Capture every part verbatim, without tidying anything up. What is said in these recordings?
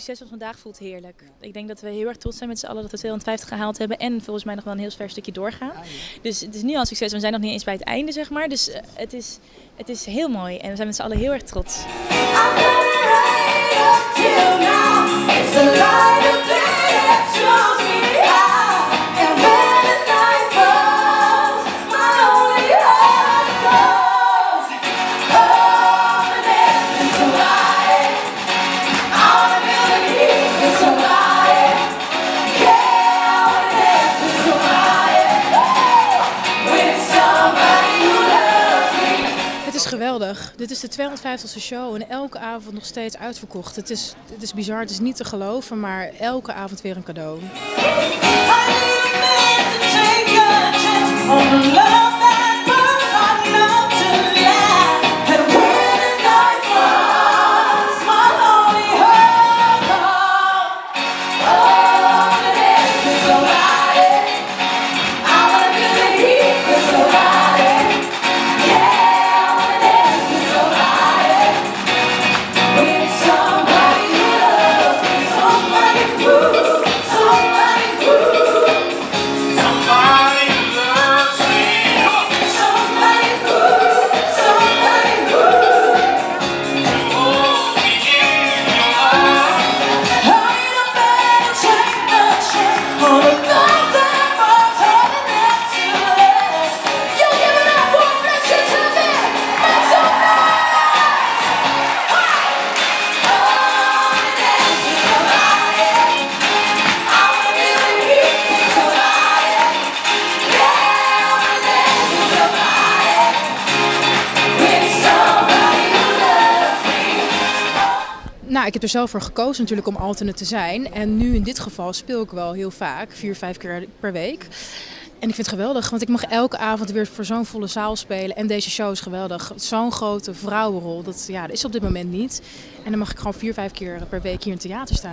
succes van vandaag voelt heerlijk. Ik denk dat we heel erg trots zijn met z'n allen dat we tweehonderdvijftig gehaald hebben. En volgens mij nog wel een heel ver stukje doorgaan. Dus het is nu al een succes. We zijn nog niet eens bij het einde, zeg maar. Dus uh, het, is, het is heel mooi. En we zijn met z'n allen heel erg trots. Het is geweldig. Dit is de tweehonderdvijftigste show en elke avond nog steeds uitverkocht. Het is, het is bizar, het is niet te geloven, maar elke avond weer een cadeau. Nou, ik heb er zelf voor gekozen natuurlijk om alternate te zijn. En nu in dit geval speel ik wel heel vaak, vier, vijf keer per week. En ik vind het geweldig, want ik mag elke avond weer voor zo'n volle zaal spelen. En deze show is geweldig. Zo'n grote vrouwenrol, dat, ja, dat is op dit moment niet. En dan mag ik gewoon vier, vijf keer per week hier in het theater staan.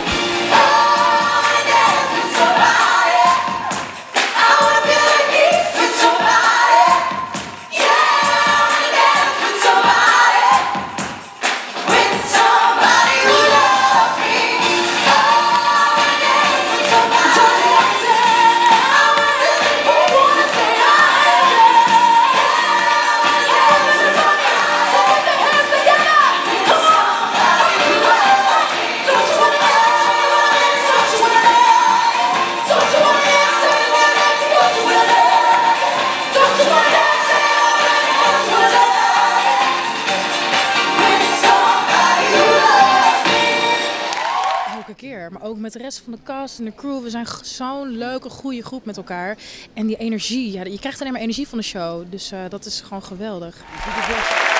Keer, maar ook met de rest van de cast en de crew. We zijn zo'n leuke, goede groep met elkaar. En die energie, ja, je krijgt alleen maar energie van de show. Dus uh, dat is gewoon geweldig.